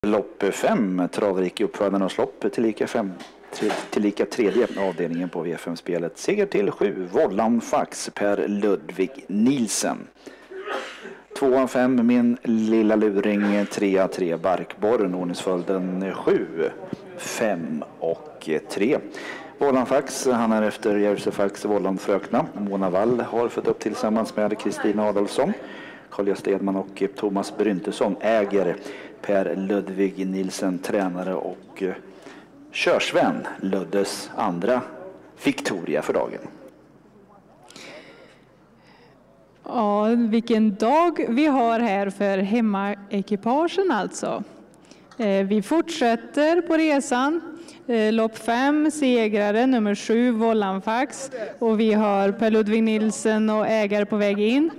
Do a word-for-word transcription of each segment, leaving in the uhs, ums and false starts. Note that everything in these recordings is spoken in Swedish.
Lopp fem, Travrike uppfödarnas lopp till lika, fem, tre, till lika tredje avdelningen på V fem-spelet. Seger till sju, Vollan Fax, Per Ludvig Nielsen. två av fem, Min lilla luring, tre av tre, Barkborren, ordningsföljden sju, fem och tre. Vollan Fax, han är efter Jerzy Fax Vollan Frökna. Mona Wall har fått upp tillsammans med Kristina Adolfsson. Karl-Gösta Edman och Thomas Bryntesson äger. Per Ludvig Nielsen, tränare och uh, körsvän, Luddes andra Victoria för dagen. Ja, vilken dag vi har här för hemmaekipagen alltså. Eh, vi fortsätter på resan. Eh, lopp fem, segrare nummer sju, Vollan Fax. Och vi har Per Ludvig Nielsen och ägare på väg in.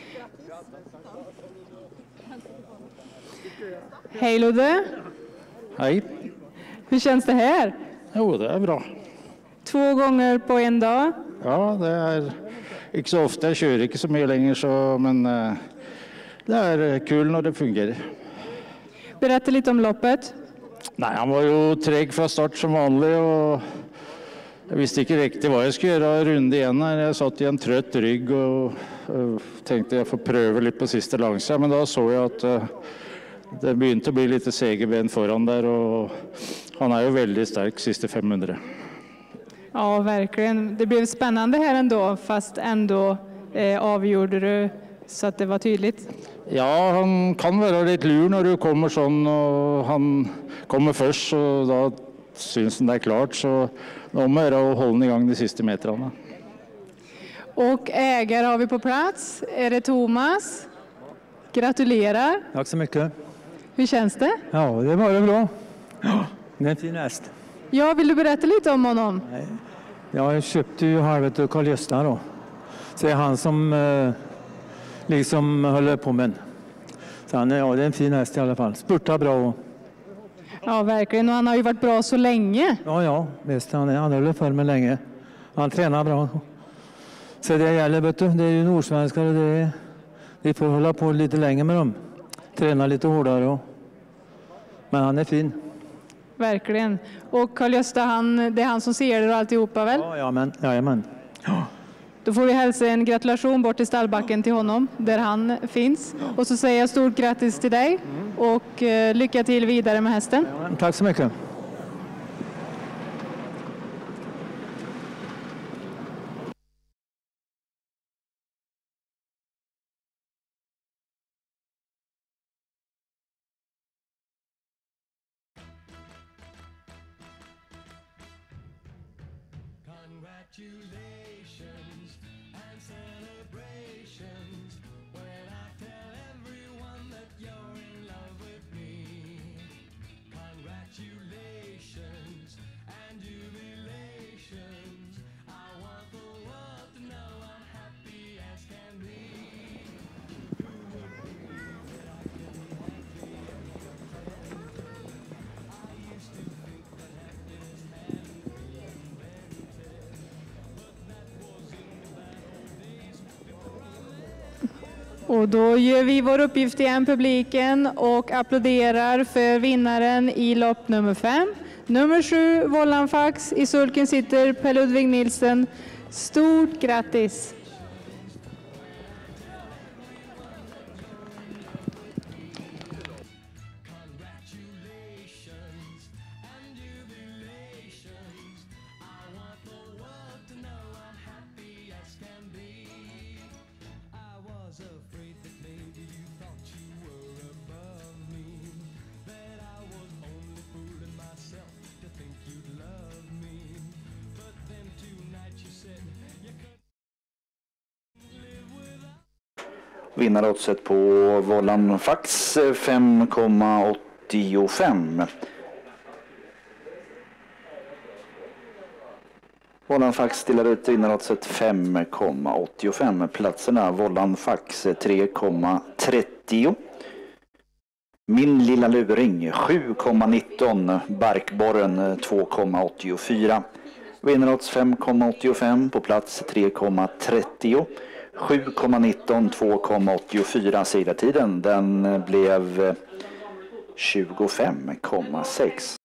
Hej Ludde. Hej. Hur känns det här? Jo, det är bra. Två gånger på en dag? Ja, det är inte så ofta. Jag kör inte så mycket längre, så, men uh, det är kul när det fungerar. Berätta lite om loppet. Nej, han var ju treg från start som vanligt och jag visste inte riktigt vad jag skulle göra runda igen här. Jag satt i en trött rygg och uh, tänkte jag får pröva lite på sista långsa, men då såg jag att uh, det började att bli lite segerben föran där och han är ju väldigt stark sista femhundra. Ja, verkligen. Det blev spännande här ändå, fast ändå eh, avgjorde du så att det var tydligt. Ja, han kan vara lite lur när du kommer sån och han kommer först och då syns det är klart, så då måste jag hålla igång de sista metrarna. Och ägare har vi på plats. Är det Thomas? Gratulerar. Tack så mycket. Hur känns det? Ja, det var det bra. Ja, det är en fin häst. Ja, vill du berätta lite om honom? Nej. Jag köpte ju halvet av Karl-Gösta då. Så det är han som eh, liksom håller på med. Så han är, ja, det är en fin häst i alla fall. Spurtar bra. Ja, verkligen. Och han har ju varit bra så länge. Ja, ja. Visst, han är han håller för med länge. Han tränar bra. Så det gäller, vet du. Det är ju nordsvenskar och det är, vi får hålla på lite längre med dem. Träna lite hårdare. Och, men han är fin. Verkligen. Och Karl-Gösta, han, det är han som ser det och alltihopa väl? Ja, ja men. Ja, men. Ja. Då får vi hälsa en gratulation bort till stallbacken till honom, där han finns. Och så säger jag stort grattis till dig och eh, lycka till vidare med hästen. Ja, tack så mycket. Congratulations and celebrations when I tell everyone that you're in love with me. Congratulations and jubilations. I want the world to know I'm happy as can be. Och då gör vi vår uppgift igen, publiken, och applåderar för vinnaren i lopp nummer fem. Nummer sju, Vollan Fax. I sulken sitter Per Ludvig Nielsen. Stort grattis! Vinnaroddset på Vollan Fax fem komma åttiofem. Vollan Fax delar ut vinnaroddset fem komma åttiofem. Platserna Vollan Fax tre komma trettio. Min lilla luring sju komma nitton. Barkborren två komma åttiofyra. Vinnarodds fem komma åttiofem, på plats tre komma trettio. sju komma nitton, två komma åttiofyra. Segertiden den blev tjugofem komma sex.